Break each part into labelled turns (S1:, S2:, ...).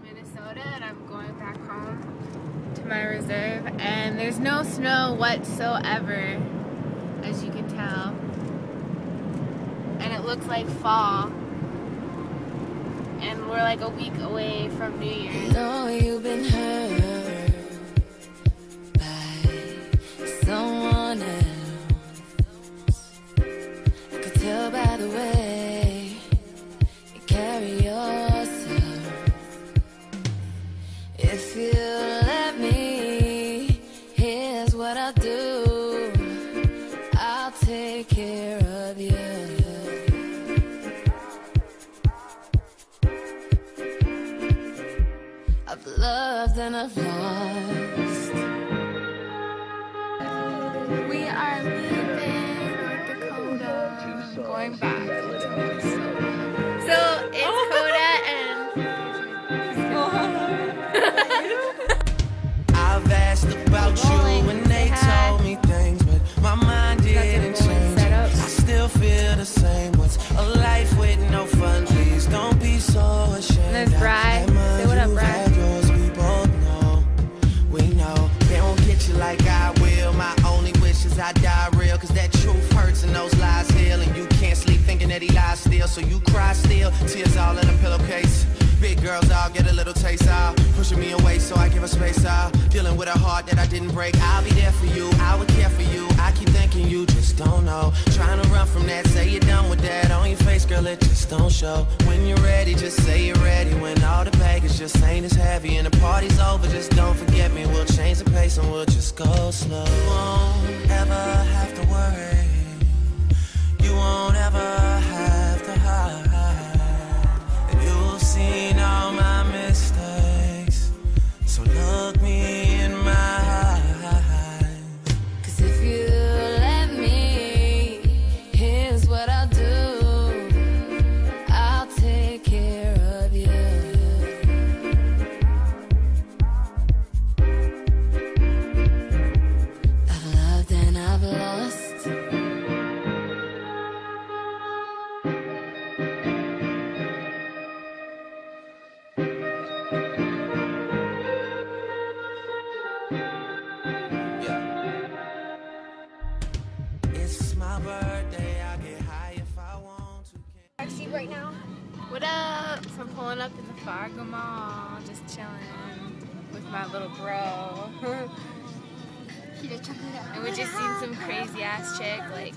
S1: Minnesota and I'm going back home to my reserve, and there's no snow whatsoever, as you can tell, and it looks like fall, and we're like a week away from New Year's.
S2: Know you've been hurt by someone else. I could tell by the way you carry yourself. If you let me, here's what I'll do. I'll take care of you. I've loved and I've lost.
S1: We are leaving North Dakota, going back to Minnesota. So it's Coda and
S3: I've asked about you and they told me things, but my mind didn't change. I still feel the same. What's a life with no fun? Please don't be so ashamed.
S1: there's Bri. Say what up, Bri.
S3: We both know, we know they won't get you like I will. My only wish is I die real, cause that truth hurts and those lies heal. And you can't sleep thinking that he lies still, so you cry still, tears all in a pillowcase. Big girls all get a little taste out, pushing me away so I give her space out. Dealing with a heart that I didn't break. I'll be there for you, I would care for you. I keep thinking you just don't know. Trying to run from that, say you're done with that. On your face, girl, it just don't show. When you're ready, just say you're ready. When all the baggage just ain't as heavy and the party's over, just don't forget me. We'll change the pace and we'll just go slow. You won't ever have to worry. You won't ever have to hide. You've seen all my mistakes, so look me in my eyes.
S2: Cause if you let me, here's what I'll do. I'll take care of you. I've loved and I've lost.
S3: It's my birthday, I get high if I want to.
S1: Backseat right now. What up? So I'm pulling up in the Fargo Mall, just chilling with my little bro. And we just seen some crazy ass chick like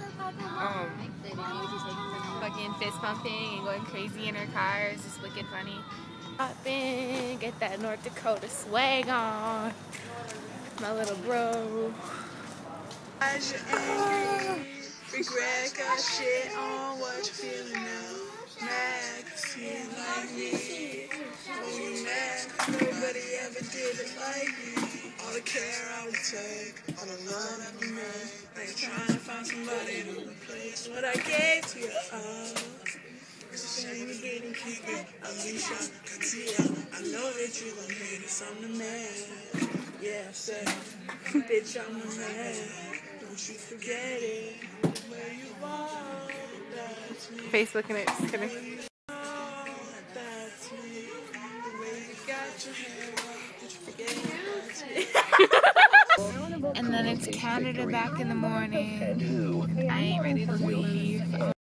S1: fucking fist pumping and going crazy in her car. It's just wicked funny. Hop in, get that North Dakota swag on. My little bro.
S4: As you're angry, regret got shit on what you feeling now. Mad, cause you ain't like me. When you mad, nobody ever did it like me. All the care I would take, all the love that we made. Now you're trying to find somebody to replace what I gave to you. It's a shame you didn't keep it. Alicia, Katia, I know that you gon' hate us. I'm the man. Yeah, I said, bitch, I'm the man. Don't you forget it. Where you are, that's me.
S1: Facebook and it, just kidding.
S4: That's me. The way you got your hair up, did you forget it? That's me.
S1: And then it's Canada back in the morning. I ain't ready to leave.